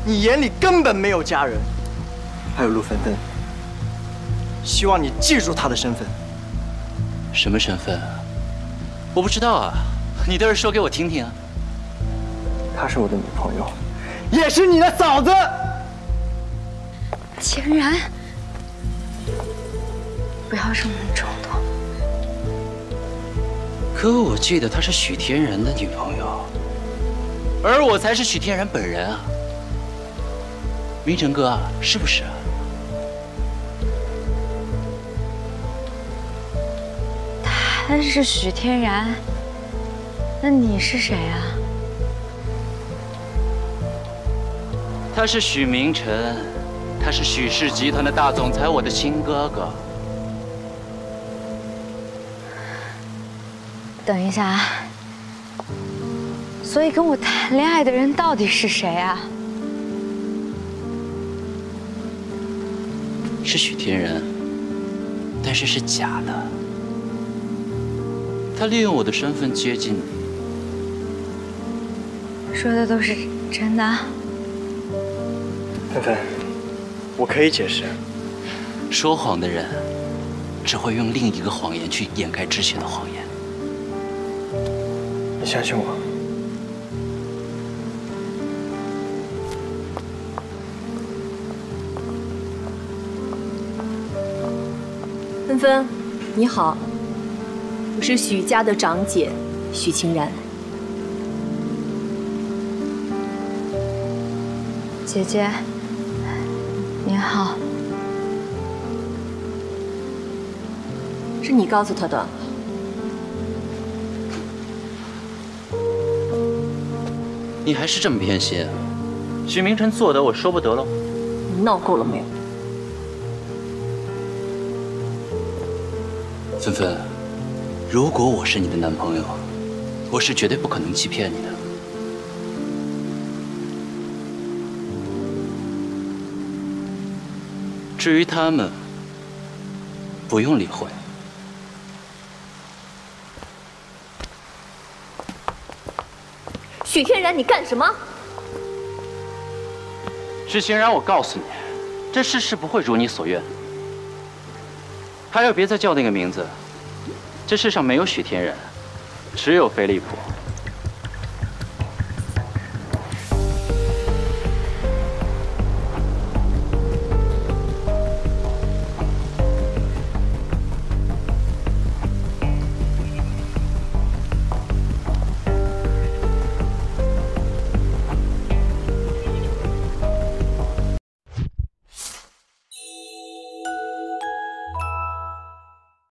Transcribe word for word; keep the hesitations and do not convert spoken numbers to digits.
你眼里根本没有家人。还有陆芬芬，希望你记住她的身份。 什么身份？我不知道啊，你倒是说给我听听啊。 她是我的女朋友，也是你的嫂子。 竟然，不要这么冲动。 可我记得她是许天然的女朋友，而我才是许天然本人啊。明成哥啊，是不是啊？ 他是许天然，那你是谁啊？ 他是许明辰，他是许氏集团的大总裁，我的亲哥哥。 等一下啊，所以跟我谈恋爱的人到底是谁啊？ 是许天然，但是是假的。他利用我的身份接近你， 说的都是真的。 芬芬，我可以解释。 说谎的人只会用另一个谎言去掩盖之前的谎言。 你相信我。 芬芬，你好，我是许家的长姐许清然。 姐姐，你好。 是你告诉他的？ 你还是这么偏心？许明辰做的，我说不得喽。 你闹够了没有？ 芬芬，如果我是你的男朋友，我是绝对不可能欺骗你的。至于他们，不用理会。 许天然，你干什么？ 许晴然，我告诉你，这世事不会如你所愿。还有，别再叫那个名字。这世上没有许天然，只有飞利浦。